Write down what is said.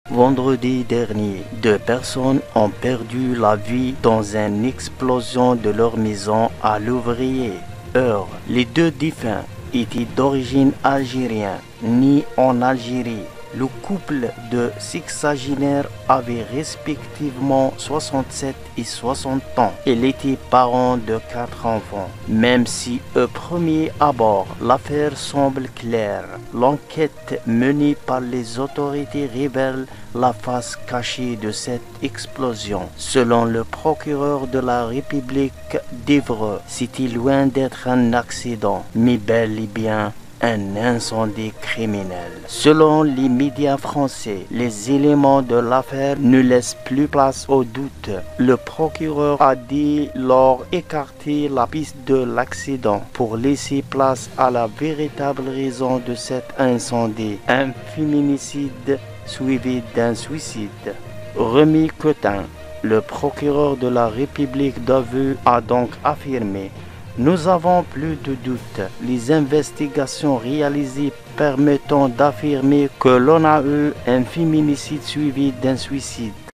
Vendredi dernier, 2 personnes ont perdu la vie dans une explosion de leur maison à Louvrier. Heure. Les 2 défunts étaient d'origine algérienne, nés en Algérie. Le couple de sexagénaires avait respectivement 67 et 60 ans. Il était parent de 4 enfants. Même si au premier abord l'affaire semble claire, l'enquête menée par les autorités révèle la face cachée de cette explosion. Selon le procureur de la République d'Évreux, c'était loin d'être un accident, mais bel et bien un incendie criminel. Selon les médias français, les éléments de l'affaire ne laissent plus place au doute. Le procureur a dès lors écarté la piste de l'accident pour laisser place à la véritable raison de cet incendie, un féminicide suivi d'un suicide. Rémi Cotin, le procureur de la République d'Aveux, a donc affirmé: nous avons plus de doutes. Les investigations réalisées permettant d'affirmer que l'on a eu un féminicide suivi d'un suicide.